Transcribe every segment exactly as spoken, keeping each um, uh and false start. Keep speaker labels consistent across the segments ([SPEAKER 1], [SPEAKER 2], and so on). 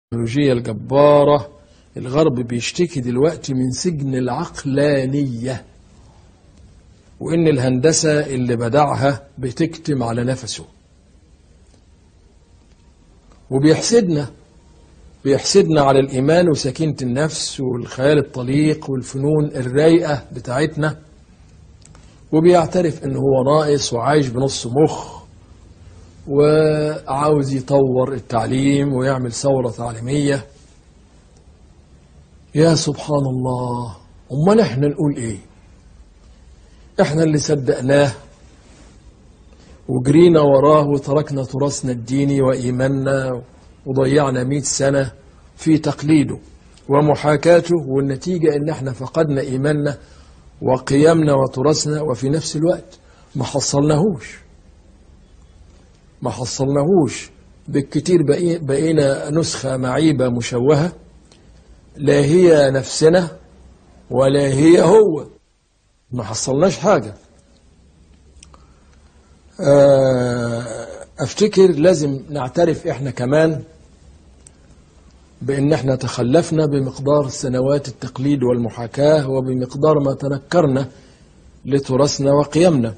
[SPEAKER 1] التكنولوجيا الجبارة. الغرب بيشتكي دلوقتي من سجن العقلانية، وإن الهندسة اللي بدعها بتكتم على نفسه، وبيحسدنا بيحسدنا على الإيمان وسكينة النفس والخيال الطليق والفنون الرايقة بتاعتنا، وبيعترف إن هو ناقص وعايش بنص مخ وعاوز يطور التعليم ويعمل ثورة تعليمية. يا سبحان الله، امال احنا نقول ايه؟ احنا اللي صدقناه وجرينا وراه وتركنا تراثنا الديني وإيماننا وضيعنا مئة سنة في تقليده ومحاكاته، والنتيجة ان احنا فقدنا إيماننا وقيمنا وتراثنا، وفي نفس الوقت ما حصلناهوش ما حصلناهوش بالكتير. بقينا نسخة معيبة مشوهة، لا هي نفسنا ولا هي هو، ما حصلناش حاجة. افتكر لازم نعترف احنا كمان بان احنا تخلفنا بمقدار سنوات التقليد والمحاكاة، وبمقدار ما تنكرنا لتراثنا وقيمنا،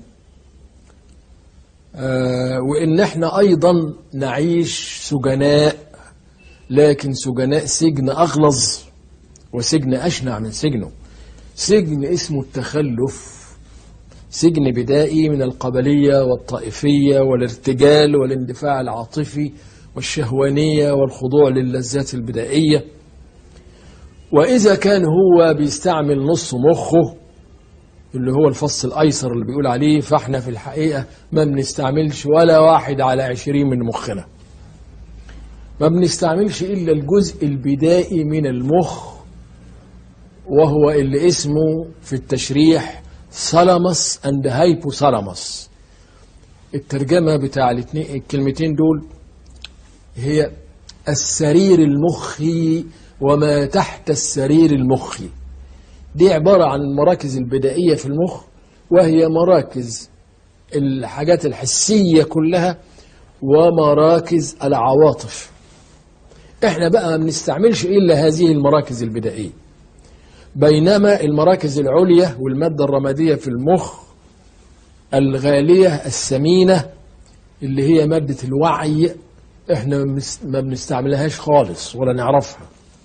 [SPEAKER 1] وان احنا ايضا نعيش سجناء، لكن سجناء سجن اغلظ وسجن أشنع من سجنه، سجن اسمه التخلف، سجن بدائي من القبلية والطائفية والارتجال والاندفاع العاطفي والشهوانية والخضوع للذات البدائية. وإذا كان هو بيستعمل نص مخه اللي هو الفص الأيسر اللي بيقول عليه، فاحنا في الحقيقة ما بنستعملش ولا واحد على عشرين من مخنا، ما بنستعملش إلا الجزء البدائي من المخ، وهو اللي اسمه في التشريح ثالاموس اند هايبوثالاموس. الترجمة بتاع الاثنين الكلمتين دول هي السرير المخي وما تحت السرير المخي. دي عبارة عن المراكز البدائية في المخ، وهي مراكز الحاجات الحسية كلها ومراكز العواطف. احنا بقى ما بنستعملش إلا هذه المراكز البدائية، بينما المراكز العليا والمادة الرمادية في المخ الغالية الثمينة اللي هي مادة الوعي احنا ما بنستعملهاش خالص ولا نعرفها.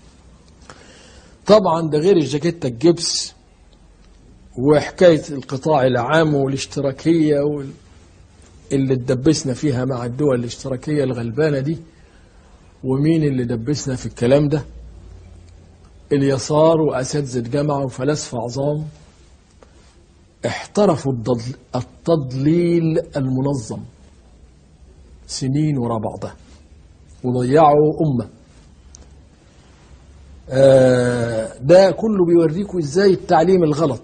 [SPEAKER 1] طبعا ده غير الجاكيتة الجبس وحكاية القطاع العام والاشتراكية اللي تدبسنا فيها مع الدول الاشتراكية الغلبانة دي. ومين اللي دبسنا في الكلام ده؟ اليسار وأساتذة جامعة وفلاسفة عظام احترفوا التضليل المنظم سنين ورا بعضها وضيعوا أمة. آه ده كله بيوريكم ازاي التعليم الغلط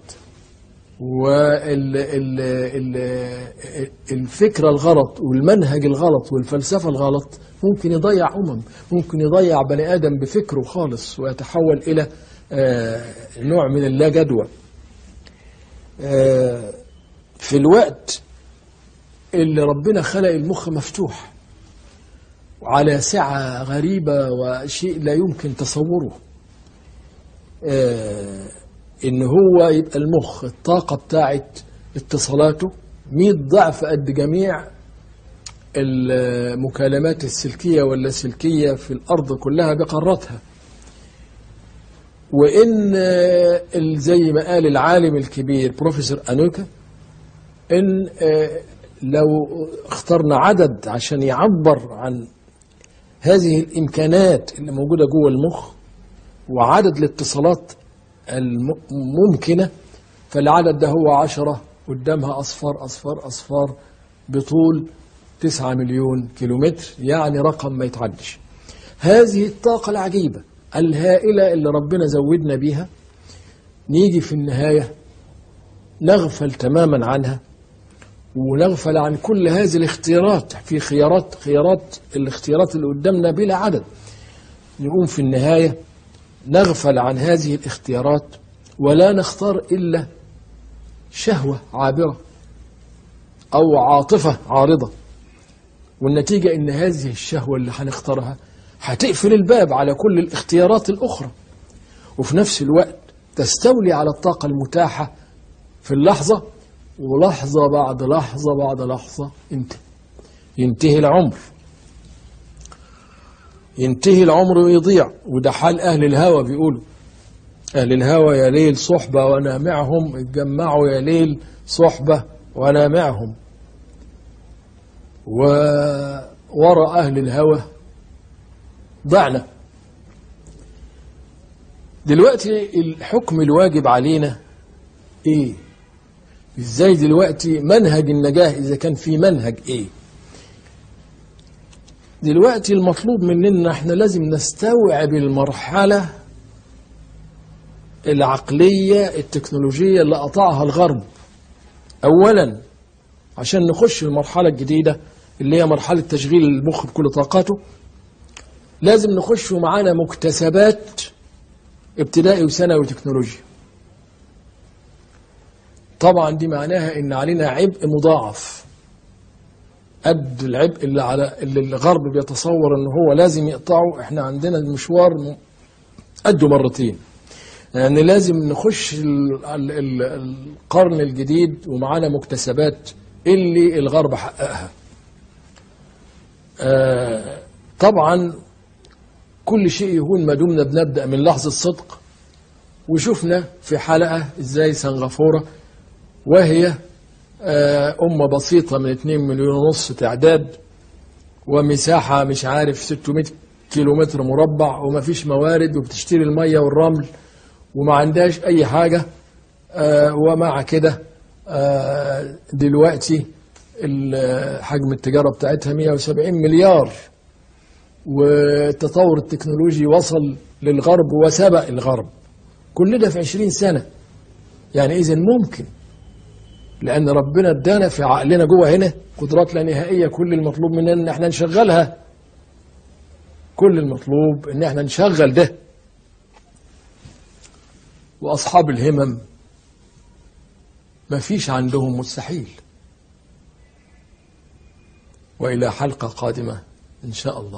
[SPEAKER 1] والفكرة الغلط والمنهج الغلط والفلسفة الغلط ممكن يضيع أمم، ممكن يضيع بني آدم بفكره خالص ويتحول إلى نوع من اللا جدوى. في الوقت اللي ربنا خلق المخ مفتوح وعلى سعة غريبة وشيء لا يمكن تصوره، إن هو يبقى المخ الطاقة بتاعت اتصالاته مئة ضعف قد جميع المكالمات السلكية واللاسلكية في الأرض كلها بقاراتها. وإن زي ما قال العالم الكبير بروفيسور أنوكا، إن لو اخترنا عدد عشان يعبر عن هذه الإمكانات اللي موجودة جوه المخ وعدد الاتصالات الممكنة، فالعدد ده هو عشرة قدامها أصفار أصفار أصفار بطول تسعة مليون كيلومتر، يعني رقم ما يتعدش. هذه الطاقة العجيبة الهائلة اللي ربنا زودنا بيها، نيجي في النهاية نغفل تماما عنها ونغفل عن كل هذه الاختيارات. في خيارات خيارات الاختيارات اللي قدامنا بلا عدد، نقوم في النهاية نغفل عن هذه الاختيارات ولا نختار إلا شهوة عابرة أو عاطفة عارضة، والنتيجة إن هذه الشهوة اللي هنختارها هتقفل الباب على كل الاختيارات الأخرى، وفي نفس الوقت تستولي على الطاقة المتاحة في اللحظة، ولحظة بعد لحظة بعد لحظة انت ينتهي العمر ينتهي العمر ويضيع. وده حال أهل الهوى، بيقولوا أهل الهوى يا ليل صحبة وأنا معهم، اتجمعوا يا ليل صحبة وأنا معهم. ووراء أهل الهوى ضعنا. دلوقتي الحكم الواجب علينا ايه؟ ازاي دلوقتي منهج النجاة، اذا كان في منهج ايه؟ دلوقتي المطلوب مننا احنا لازم نستوعب المرحلة العقلية التكنولوجية اللي قطعها الغرب اولا، عشان نخش المرحلة الجديدة اللي هي مرحلة تشغيل المخ بكل طاقاته. لازم نخش معانا مكتسبات ابتدائي وثانوي وتكنولوجيا. طبعا دي معناها ان علينا عبء مضاعف قد العبء اللي على اللي الغرب بيتصور ان هو لازم يقطعه. احنا عندنا المشوار قده مرتين، يعني لازم نخش ال ال ال القرن الجديد ومعانا مكتسبات اللي الغرب حققها. آه طبعا كل شيء يهون ما دمنا بنبدأ من لحظة صدق. وشفنا في حلقة ازاي سنغافورة وهي أمة بسيطة من اتنين مليون ونص تعداد ومساحة مش عارف ستمائة كيلومتر مربع وما فيش موارد وبتشتري المية والرمل وما عندهاش أي حاجة، ومع كده دلوقتي حجم التجارة بتاعتها مئة وسبعين مليار، والتطور التكنولوجي وصل للغرب وسبق الغرب. كل ده في عشرين سنة. يعني إذن ممكن، لأن ربنا ادانا في عقلنا جوه هنا قدرات لا نهائية. كل المطلوب مننا إن احنا نشغلها، كل المطلوب إن احنا نشغل ده. وأصحاب الهمم ما فيش عندهم مستحيل. وإلى حلقة قادمة إن شاء الله.